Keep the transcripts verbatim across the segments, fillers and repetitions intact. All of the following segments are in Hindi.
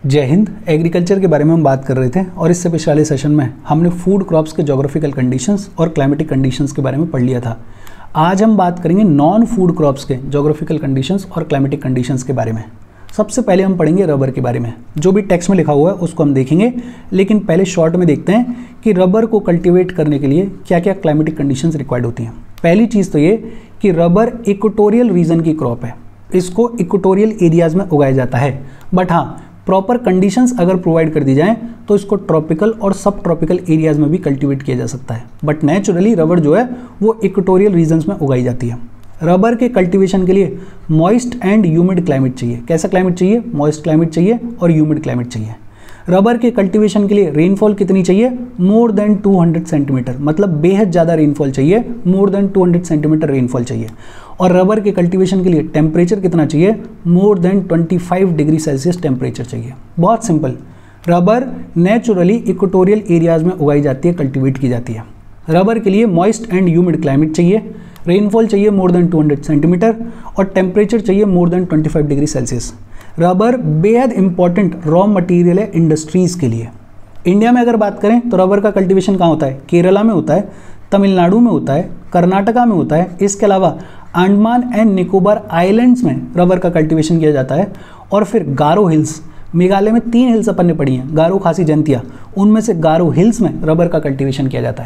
जय हिंद। एग्रीकल्चर के बारे में हम बात कर रहे थे और इससे पिछले वाले सेशन में हमने फूड क्रॉप्स के ज्योग्राफिकल कंडीशंस और क्लाइमेटिक कंडीशंस के बारे में पढ़ लिया था। आज हम बात करेंगे नॉन फूड क्रॉप्स के ज्योग्राफिकल कंडीशंस और क्लाइमेटिक कंडीशंस के बारे में। सबसे पहले हम पढ़ेंगे रबर के बारे में। जो भी टेक्स्ट में लिखा हुआ है उसको हम देखेंगे, लेकिन पहले शॉर्ट में देखते हैं कि रबर को कल्टीवेट करने के लिए क्या क्या क्लाइमेटिक कंडीशंस रिक्वायर्ड होती हैं। पहली चीज़ तो ये कि रबर इक्वेटोरियल रीजन की क्रॉप है, इसको इक्वेटोरियल एरियाज़ में उगाया जाता है। बट हाँ, प्रॉपर कंडीशंस अगर प्रोवाइड कर दी जाएँ तो इसको ट्रॉपिकल और सब ट्रॉपिकल एरियाज़ में भी कल्टीवेट किया जा सकता है। बट नेचुरली रबर जो है वो इक्वेटोरियल रीजन्स में उगाई जाती है। रबर के कल्टीवेशन के लिए मॉइस्ट एंड ह्यूमिड क्लाइमेट चाहिए। कैसा क्लाइमेट चाहिए? मॉइस्ट क्लाइमेट चाहिए और ह्यूमिड क्लाइमेट चाहिए। रबर के कल्टीवेशन के लिए रेनफॉल कितनी चाहिए? More than two hundred centimetre, मतलब बेहद ज़्यादा रेनफॉल चाहिए, more than two hundred centimetre rainfall चाहिए। और रबर के कल्टीवेशन के लिए टेम्परेचर कितना चाहिए? More than twenty five degree Celsius temperature चाहिए। बहुत simple. Rubber naturally equatorial areas में उगाई जाती है, कल्टीवेट की जाती है। रबर के लिए मॉइस्ट एंड ह्यूमिड क्लाइमेट चाहिए, रेनफॉल चाहिए more than two hundred centimetre और टेम्परेचर चाहिए more than twenty five degree Celsius. Rubber बेहद इंपॉर्टेंट रॉ मटेरियल है इंडस्ट्रीज़ के लिए। इंडिया में अगर बात करें तो रबर का कल्टीवेशन कहाँ होता है? केरला में होता है, तमिलनाडु में होता है, कर्नाटका में होता है। इसके अलावा अंडमान एंड निकोबार आइलैंड्स में रबर का कल्टीवेशन किया जाता है। और फिर गारो हिल्स, मेघालय में तीन हिल्स अपन ने पढ़ी हैं, गारो, खासी, जंतिया, उनमें से गारो हिल्स में रबर का कल्टीवेशन किया जाता है।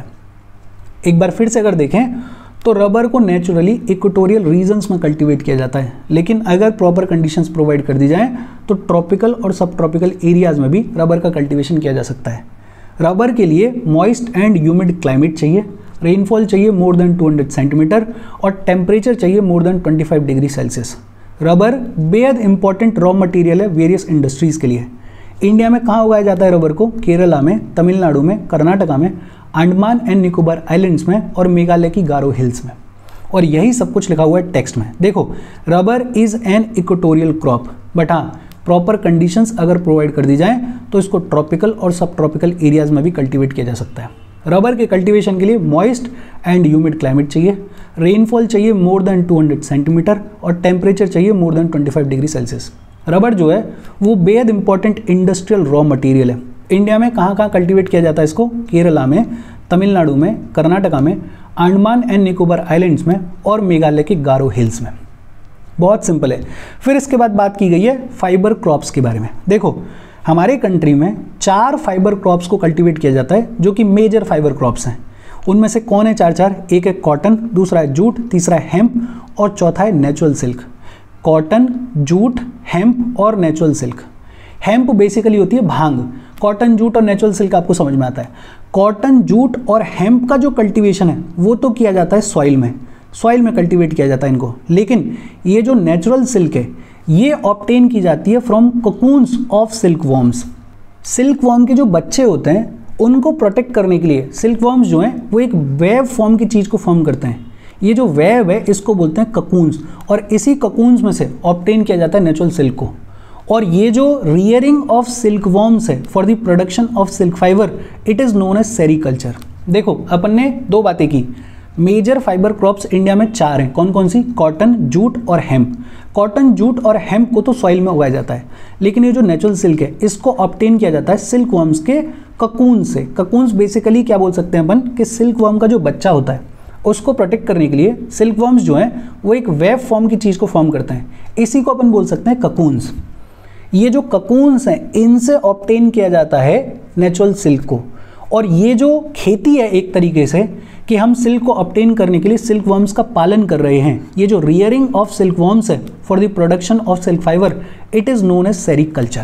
एक बार फिर से अगर देखें तो रबर को नेचुरली इक्वेटोरियल रीजन्स में कल्टीवेट किया जाता है, लेकिन अगर प्रॉपर कंडीशंस प्रोवाइड कर दी जाएं तो ट्रॉपिकल और सब ट्रॉपिकल एरियाज़ में भी रबर का कल्टीवेशन किया जा सकता है। रबर के लिए मॉइस्ट एंड ह्यूमिड क्लाइमेट चाहिए, रेनफॉल चाहिए more than two hundred centimetre और टेम्परेचर चाहिए more than twenty five degree Celsius. Rubber बेहद इंपॉर्टेंट रॉ मटेरियल है वेरियस इंडस्ट्रीज़ के लिए। इंडिया में कहाँ उगाया जाता है रबर को? केरला में, तमिलनाडु में, कर्नाटका में, अंडमान एंड निकोबार आइलैंड्स में और मेघालय की गारो हिल्स में। और यही सब कुछ लिखा हुआ है टेक्स्ट में। देखो, rubber is an equatorial crop, but हाँ, प्रॉपर कंडीशंस अगर प्रोवाइड कर दी जाएँ तो इसको ट्रॉपिकल और सब ट्रॉपिकल एरियाज़ में भी कल्टीवेट किया जा सकता है। रबर के कल्टीवेशन के लिए मॉइस्ट एंड ह्यूमिड क्लाइमेट चाहिए, रेनफॉल चाहिए more than two hundred centimetre और टेम्परेचर चाहिए more than twenty five degree Celsius. Rubber जो है वो बेहद इंपॉर्टेंट इंडस्ट्रियल रॉ मटेरियल है। इंडिया में कहाँ कहाँ कल्टीवेट किया जाता है इसको? केरला में, तमिलनाडु में, कर्नाटका में, अंडमान एंड निकोबार आइलैंड्स में और मेघालय के गारो हिल्स में। बहुत सिंपल है। फिर इसके बाद बात की गई है फाइबर क्रॉप्स के बारे में। देखो, हमारे कंट्री में चार फाइबर क्रॉप्स को कल्टीवेट किया जाता है जो कि मेजर फाइबर क्रॉप्स हैं। उनमें से कौन है चार चार? एक है कॉटन, दूसरा है जूट, तीसरा है हेम्प और चौथा है natural silk. Cotton, jute, hemp और नेचुरल सिल्क। हेम्प बेसिकली होती है भांग। कॉटन, जूट और नेचुरल सिल्क आपको समझ में आता है। कॉटन, जूट और हेम्प का जो कल्टीवेशन है वो तो किया जाता है सॉइल में, सॉइल में कल्टीवेट किया जाता है इनको। लेकिन ये जो नेचुरल सिल्क है ये ऑब्टेन की जाती है from cocoons of silk worms. Silk worm के जो बच्चे होते हैं उनको प्रोटेक्ट करने के लिए सिल्क वॉर्म्स जो हैं वो एक वेब फॉर्म की चीज़ को फॉर्म करते हैं। ये जो वेब है इसको बोलते हैं ककून्स, और इसी ककून्स में से ऑब्टेन किया जाता है नेचुरल सिल्क को। और ये जो रियरिंग ऑफ सिल्क वॉर्म्स है for the production of silk fibre, it is known as sericulture. देखो, अपन ने दो बातें की। मेजर फाइबर क्रॉप्स इंडिया में चार हैं। कौन कौन सी? कॉटन, जूट और हेम्प। कॉटन, जूट और हेम्प को तो सॉइल में उगाया जाता है, लेकिन ये जो नेचुरल सिल्क है इसको ऑब्टेन किया जाता है सिल्क वॉर्म्स के ककून से। ककून्स बेसिकली क्या बोल सकते हैं अपन कि सिल्क वॉर्म का जो बच्चा होता है उसको प्रोटेक्ट करने के लिए सिल्क वॉर्म्स जो हैं वो एक वेब फॉर्म की चीज़ को फॉर्म करते हैं। इसी को अपन बोल सकते हैं ककून्स। ये जो ककून्स हैं इनसे ऑब्टेन किया जाता है नेचुरल सिल्क को। और ये जो खेती है एक तरीके से कि हम सिल्क को ऑब्टेन करने के लिए सिल्क वर्म्स का पालन कर रहे हैं, ये जो रियरिंग ऑफ सिल्क वर्म्स है for the production of silk fibre, it is known as sericulture.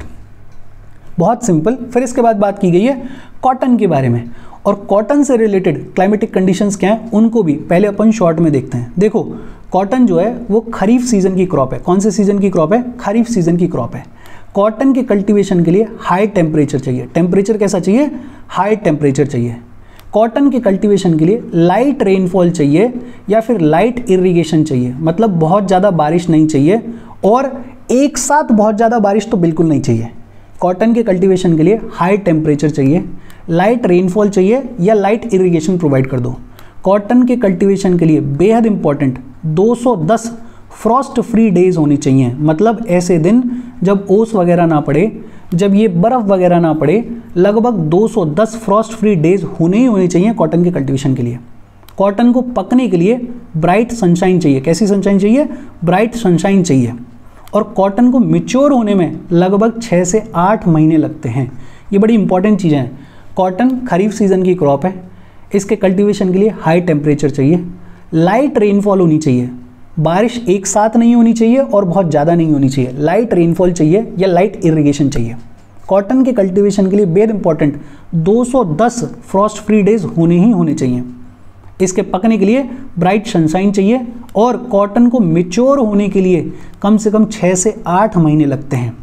बहुत सिंपल। फिर इसके बाद बात की गई है कॉटन के बारे में, और कॉटन से रिलेटेड क्लाइमेटिक कंडीशंस क्या हैं उनको भी पहले अपन शॉर्ट में देखते हैं। देखो, कॉटन जो है वो खरीफ सीजन की क्रॉप है। कौन से सीजन की क्रॉप है? खरीफ सीजन की क्रॉप है। कॉटन के कल्टीवेशन के लिए हाई टेम्परेचर चाहिए। टेम्परेचर कैसा चाहिए? हाई टेम्परेचर चाहिए। कॉटन के कल्टीवेशन के लिए लाइट रेनफॉल चाहिए या फिर लाइट इरिगेशन चाहिए, मतलब बहुत ज़्यादा बारिश नहीं चाहिए और एक साथ बहुत ज़्यादा बारिश तो बिल्कुल नहीं चाहिए। कॉटन के कल्टीवेशन के लिए हाई टेम्परेचर चाहिए, लाइट रेनफॉल चाहिए या लाइट इरिगेशन प्रोवाइड कर दो। कॉटन के कल्टीवेशन के लिए बेहद इंपॉर्टेंट दो सौ दस फ्रॉस्ट फ्री डेज होनी चाहिए, मतलब ऐसे दिन जब ओस वगैरह ना पड़े, जब ये बर्फ़ वगैरह ना पड़े, लगभग दो सौ दस फ्रॉस्ट फ्री डेज होने ही होने चाहिए कॉटन के कल्टीवेशन के लिए। कॉटन को पकने के लिए ब्राइट सनशाइन चाहिए। कैसी सनशाइन चाहिए? ब्राइट सनशाइन चाहिए। और कॉटन को मैच्योर होने में लगभग छः से आठ महीने लगते हैं। ये बड़ी इंपॉर्टेंट चीज़ें हैं। कॉटन खरीफ सीज़न की क्रॉप है, इसके कल्टीवेशन के लिए हाई टेम्परेचर चाहिए, लाइट रेनफॉल होनी चाहिए, बारिश एक साथ नहीं होनी चाहिए और बहुत ज़्यादा नहीं होनी चाहिए, लाइट रेनफॉल चाहिए या लाइट इरिगेशन चाहिए। कॉटन के कल्टीवेशन के लिए बेहद इंपॉर्टेंट दो सौ दस फ्रॉस्ट फ्री डेज होने ही होने चाहिए। इसके पकने के लिए ब्राइट सनशाइन चाहिए और कॉटन को मैच्योर होने के लिए कम से कम छः से आठ महीने लगते हैं।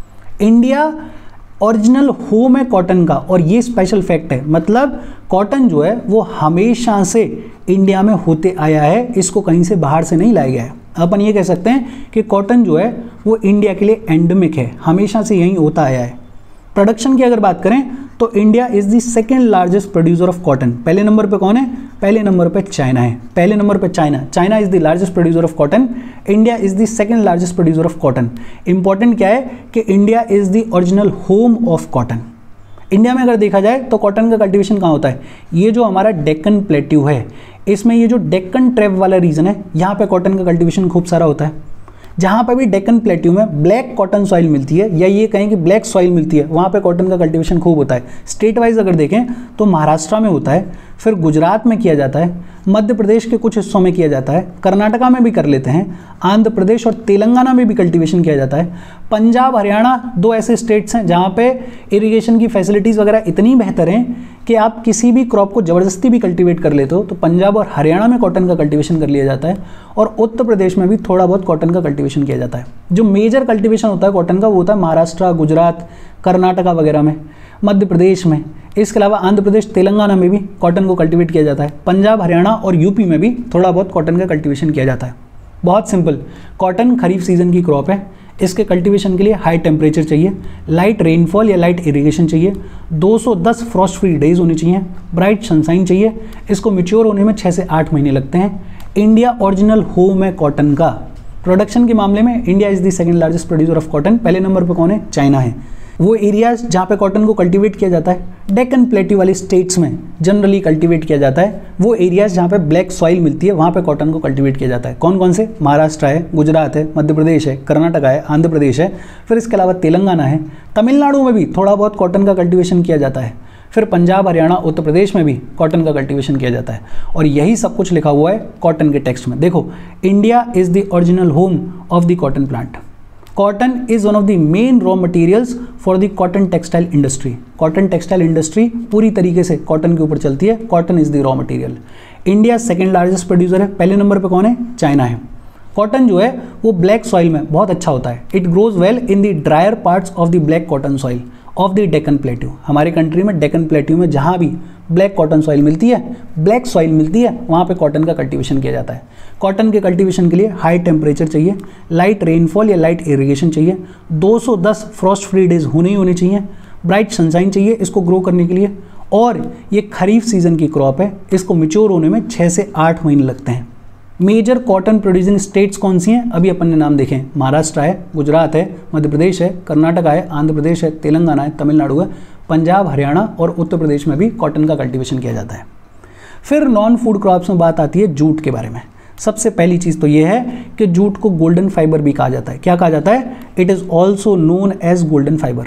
इंडिया ओरिजिनल होम है कॉटन का, और ये स्पेशल फैक्ट है। मतलब कॉटन जो है वो हमेशा से इंडिया में होते आया है, इसको कहीं से बाहर से नहीं लाया गया है। अपन ये कह सकते हैं कि कॉटन जो है वो इंडिया के लिए एंडेमिक है, हमेशा से यहीं होता आया है। प्रोडक्शन की अगर बात करें तो India is the second largest producer of cotton. पहले नंबर पे कौन है? पहले नंबर पे चाइना है। पहले नंबर पे China China is the largest producer of cotton, India is the second largest producer of cotton. Important क्या है कि India is the original home of cotton. India में अगर देखा जाए तो कॉटन का कल्टीवेशन कहाँ होता है? ये जो हमारा डेक्कन प्लेट्यू है, इसमें ये जो डेक्कन ट्रैप वाला रीजन है, यहाँ पे कॉटन का कल्टीवेशन खूब सारा होता है। जहाँ पर भी डेक्कन प्लेट्यू में ब्लैक कॉटन सॉइल मिलती है, या ये कहें कि ब्लैक सॉइल मिलती है, वहाँ पे कॉटन का कल्टीवेशन खूब होता है। स्टेट वाइज अगर देखें तो महाराष्ट्र में होता है, फिर गुजरात में किया जाता है, मध्य प्रदेश के कुछ हिस्सों में किया जाता है, कर्नाटका में भी कर लेते हैं, आंध्र प्रदेश और तेलंगाना में भी कल्टीवेशन किया जाता है। पंजाब हरियाणा दो ऐसे स्टेट्स हैं जहाँ पे इरिगेशन की फैसिलिटीज़ वगैरह इतनी बेहतर हैं कि आप किसी भी क्रॉप को ज़बरदस्ती भी कल्टीवेट कर लेते हो तो पंजाब और हरियाणा में कॉटन का कल्टीवेशन कर लिया जाता है, और उत्तर प्रदेश में भी थोड़ा बहुत कॉटन का कल्टीवेशन किया जाता है। जो मेजर कल्टीवेशन होता है कॉटन का वो होता है महाराष्ट्र, गुजरात, कर्नाटका वगैरह में, मध्य प्रदेश में। इसके अलावा आंध्र प्रदेश, तेलंगाना में भी कॉटन को कल्टीवेट किया जाता है। पंजाब, हरियाणा और यूपी में भी थोड़ा बहुत कॉटन का कल्टीवेशन किया जाता है। बहुत सिंपल, कॉटन खरीफ सीजन की क्रॉप है, इसके कल्टीवेशन के लिए हाई टेम्परेचर चाहिए, लाइट रेनफॉल या लाइट इरिगेशन चाहिए, दो सौ दस फ्रॉस्ट फ्री डेज होने चाहिए, ब्राइट सनशाइन चाहिए। इसको मैच्योर होने में छः से आठ महीने लगते हैं। इंडिया ओरिजिनल होम है कॉटन का। प्रोडक्शन के मामले में India is the second largest producer of cotton. पहले नंबर पर कौन है? चाइना है। वो एरियाज जहाँ पे कॉटन को कल्टीवेट किया जाता है, डेक्कन प्लेट्यू वाले स्टेट्स में जनरली कल्टीवेट किया जाता है। वो एरियाज जहाँ पे ब्लैक सॉइल मिलती है वहाँ पे कॉटन को कल्टीवेट किया जाता है। कौन कौन से? महाराष्ट्र है, गुजरात है, मध्य प्रदेश है, कर्नाटका है, आंध्र प्रदेश है, फिर इसके अलावा तेलंगाना है। तमिलनाडु में भी थोड़ा बहुत कॉटन का कल्टीवेशन किया जाता है। फिर पंजाब, हरियाणा, उत्तर प्रदेश में भी कॉटन का कल्टीवेशन किया जाता है। और यही सब कुछ लिखा हुआ है कॉटन के टेक्स्ट में। देखो, India is the original home of the cotton plant. Cotton is one of the main raw materials for the cotton textile industry. Cotton textile industry पूरी तरीके से कॉटन के ऊपर चलती है। Cotton is the raw material. India second largest producer है। पहले नंबर पे कौन है? चाइना है। कॉटन जो है वो ब्लैक सॉइल में बहुत अच्छा होता है। It grows well in the drier parts of the black cotton soil of the Deccan plateau. हमारे कंट्री में डेक्कन प्लेट्यू में जहाँ भी ब्लैक कॉटन सॉइल मिलती है, ब्लैक सॉइल मिलती है, वहाँ पे कॉटन का कल्टीवेशन किया जाता है। कॉटन के कल्टीवेशन के लिए हाई टेम्परेचर चाहिए, लाइट रेनफॉल या लाइट इरिगेशन चाहिए, दो सौ दस फ्रॉस्ट फ्री डेज होने ही होने चाहिए, ब्राइट सनशाइन चाहिए इसको ग्रो करने के लिए, और ये खरीफ सीजन की क्रॉप है, इसको मैच्योर होने में छः से आठ महीने लगते हैं। मेजर कॉटन प्रोड्यूसिंग स्टेट्स कौन सी हैं? अभी अपन ने नाम देखें। महाराष्ट्र है, गुजरात है, मध्य प्रदेश है, कर्नाटका है, आंध्र प्रदेश है, तेलंगाना है, तमिलनाडु है, पंजाब, हरियाणा और उत्तर प्रदेश में भी कॉटन का कल्टीवेशन किया जाता है। फिर नॉन फूड क्रॉप्स में बात आती है जूट के बारे में। सबसे पहली चीज़ तो ये है कि जूट को गोल्डन फाइबर भी कहा जाता है। क्या कहा जाता है? It is also known as golden fibre.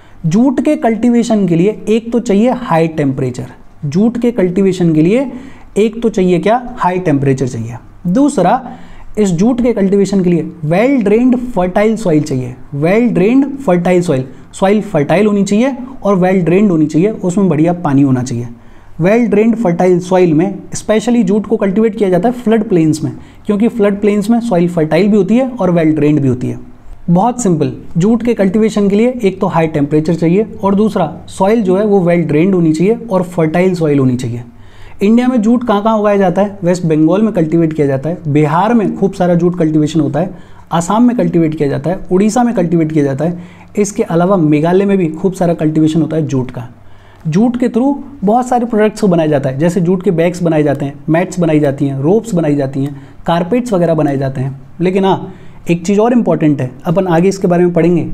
Jute के कल्टीवेशन के लिए एक तो चाहिए हाई टेम्परेचर। जूट के कल्टीवेशन के लिए एक तो चाहिए क्या? हाई टेम्परेचर चाहिए। दूसरा, इस जूट के कल्टीवेशन के लिए वेल ड्रेन्ड फर्टाइल सॉइल चाहिए। Well drained fertile soil, soil fertile होनी चाहिए और वेल ड्रेन्ड होनी चाहिए, उसमें बढ़िया पानी होना चाहिए। वेल ड्रेन्ड फर्टाइल सॉइल में स्पेशली जूट को कल्टीवेट किया जाता है फ्लड प्लेन्स में, क्योंकि फ्लड प्लेन्स में सॉइल फर्टाइल भी होती है और वेल ड्रेन्ड भी होती है। बहुत सिंपल, जूट के कल्टीवेशन के लिए एक तो हाई टेम्परेचर चाहिए और दूसरा सॉइल जो है वो वेल ड्रेन्ड होनी चाहिए और फर्टाइल सॉइल होनी चाहिए। इंडिया में जूट कहाँ कहाँ उगाया जाता है? वेस्ट बंगाल में कल्टीवेट किया जाता है, बिहार में खूब सारा जूट कल्टीवेशन होता है, आसाम में कल्टीवेट किया जाता है, उड़ीसा में कल्टीवेट किया जाता है। इसके अलावा मेघालय में भी खूब सारा कल्टीवेशन होता है जूट का। जूट के थ्रू बहुत सारे प्रोडक्ट्स को बनाया जाता है, जैसे जूट के बैग्स बनाए जाते हैं, मैट्स बनाई जाती हैं, रोप्स बनाई जाती हैं, कारपेट्स वगैरह बनाए जाते हैं। लेकिन हाँ, एक चीज़ और इम्पॉर्टेंट है, अपन आगे इसके बारे में पढ़ेंगे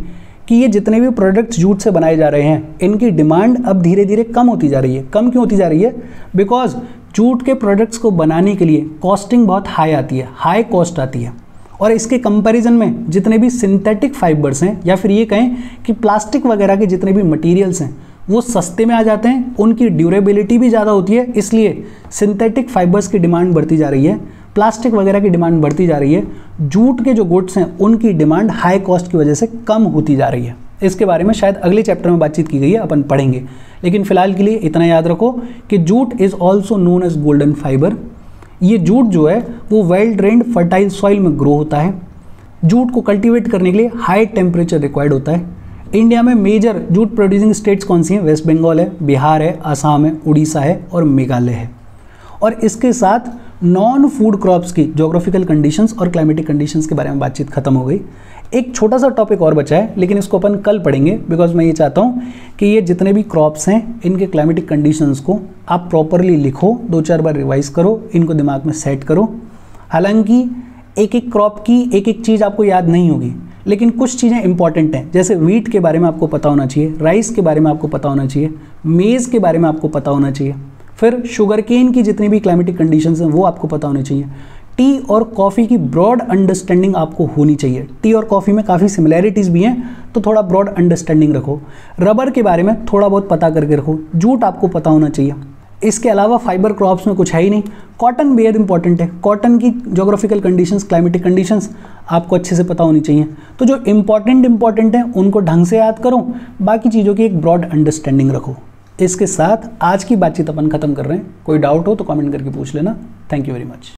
कि ये जितने भी प्रोडक्ट्स जूट से बनाए जा रहे हैं इनकी डिमांड अब धीरे धीरे कम होती जा रही है। कम क्यों होती जा रही है? बिकॉज जूट के प्रोडक्ट्स को बनाने के लिए कॉस्टिंग बहुत हाई आती है, हाई कॉस्ट आती है, और इसके कंपैरिजन में जितने भी सिंथेटिक फाइबर्स हैं या फिर ये कहें कि प्लास्टिक वगैरह के जितने भी मटेरियल्स हैं वो सस्ते में आ जाते हैं, उनकी ड्यूरेबिलिटी भी ज़्यादा होती है, इसलिए सिंथेटिक फाइबर्स की डिमांड बढ़ती जा रही है, प्लास्टिक वगैरह की डिमांड बढ़ती जा रही है। जूट के जो गुड्स हैं उनकी डिमांड हाई कॉस्ट की वजह से कम होती जा रही है। इसके बारे में शायद अगले चैप्टर में बातचीत की गई है, अपन पढ़ेंगे, लेकिन फिलहाल के लिए इतना याद रखो कि jute is also known as golden fibre. ये जूट जो है वो वेल ड्रेन्ड फर्टाइल सॉइल में ग्रो होता है। जूट को कल्टीवेट करने के लिए हाई टेम्परेचर रिक्वायर्ड होता है। इंडिया में मेजर जूट प्रोड्यूसिंग स्टेट्स कौन सी हैं? वेस्ट बंगाल है, बिहार है, असम है, उड़ीसा है और मेघालय है। और इसके साथ नॉन फूड क्रॉप्स की जोग्राफिकल कंडीशंस और क्लाइमेटिक कंडीशंस के बारे में बातचीत खत्म हो गई। एक छोटा सा टॉपिक और बचा है, लेकिन इसको अपन कल पढ़ेंगे, बिकॉज मैं ये चाहता हूँ कि ये जितने भी क्रॉप्स हैं इनके क्लाइमेटिक कंडीशंस को आप प्रॉपरली लिखो, दो चार बार रिवाइज करो, इनको दिमाग में सेट करो। हालांकि एक एक क्रॉप की एक एक चीज़ आपको याद नहीं होगी, लेकिन कुछ चीज़ें इंपॉर्टेंट हैं, जैसे वीट के बारे में आपको पता होना चाहिए, राइस के बारे में आपको पता होना चाहिए, मेज़ के बारे में आपको पता होना चाहिए, फिर शुगर केन की जितनी भी क्लाइमेटिक कंडीशंस हैं वो आपको पता होनी चाहिए। टी और कॉफ़ी की ब्रॉड अंडरस्टैंडिंग आपको होनी चाहिए। टी और कॉफ़ी में काफ़ी सिमिलैरिटीज़ भी हैं, तो थोड़ा ब्रॉड अंडरस्टैंडिंग रखो। रबर के बारे में थोड़ा बहुत पता करके रखो। जूट आपको पता होना चाहिए। इसके अलावा फाइबर क्रॉप्स में कुछ है ही नहीं। कॉटन बेहद इंपॉर्टेंट है। कॉटन की जोग्राफिकल कंडीशंस, क्लाइमेटिक कंडीशंस आपको अच्छे से पता होनी चाहिए। तो जो इंपॉर्टेंट इंपॉर्टेंट है उनको ढंग से याद करो, बाकी चीज़ों की एक ब्रॉड अंडरस्टैंडिंग रखो। इसके साथ आज की बातचीत अपन खत्म कर रहे हैं। कोई डाउट हो तो कमेंट करके पूछ लेना। Thank you very much.